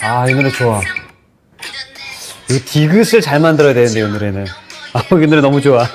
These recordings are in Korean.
아, 이 노래 좋아. 이 디귿을 잘 만들어야 되는데, 이 노래는. 아, 이 노래 너무 좋아. 야,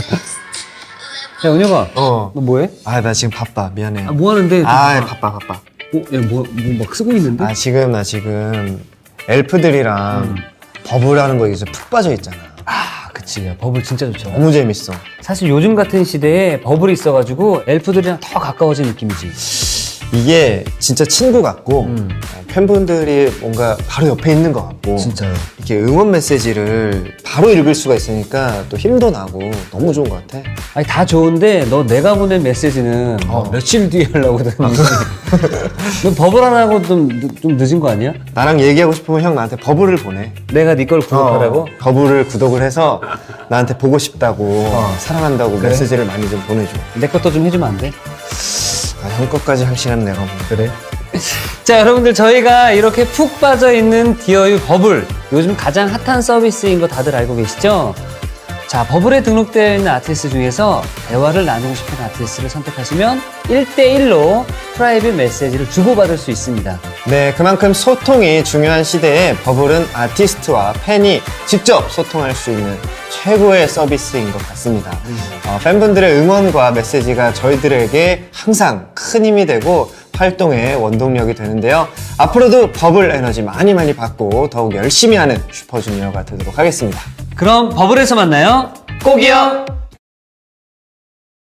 은혁아. 너 뭐해? 아, 나 지금 바빠. 미안해. 아, 뭐 하는데? 바빠. 야, 뭐 막 쓰고 있는데? 나 지금 엘프들이랑 버블하는 거에 푹 빠져 있잖아. 아, 그치. 야, 버블 진짜 좋죠. 너무 재밌어. 사실 요즘 같은 시대에 버블이 있어가지고 엘프들이랑 더 가까워진 느낌이지. 이게 진짜 친구 같고 팬분들이 뭔가 바로 옆에 있는 것 같고 진짜요. 이렇게 응원 메시지를 바로 읽을 수가 있으니까 또 힘도 나고 너무 좋은 것 같아. 아니, 다 좋은데 너 내가 보낸 메시지는 며칠 뒤에 하려고 그러더니 너 버블 안 하고 좀 늦은 거 아니야? 나랑 얘기하고 싶으면 형 나한테 버블을 보내. 내가 네 걸 구독하라고? 버블을 구독을 해서 나한테 보고 싶다고 사랑한다고 그래? 메시지를 많이 좀 보내줘. 내 것도 좀 해주면 안 돼? 아, 형 것까지 할 시간은 내가 없네. 그래? 자, 여러분들, 저희가 이렇게 푹 빠져있는 디어유 버블, 요즘 가장 핫한 서비스인 거 다들 알고 계시죠? 자, 버블에 등록되어 있는 아티스트 중에서 대화를 나누고 싶은 아티스트를 선택하시면 1대1로 프라이빗 메시지를 주고받을 수 있습니다. 네, 그만큼 소통이 중요한 시대에 버블은 아티스트와 팬이 직접 소통할 수 있는 최고의 서비스인 것 같습니다. 팬분들의 응원과 메시지가 저희들에게 항상 큰 힘이 되고 활동의 원동력이 되는데요. 앞으로도 버블 에너지 많이 받고 더욱 열심히 하는 슈퍼주니어가 되도록 하겠습니다. 그럼 버블에서 만나요. 꼭이요.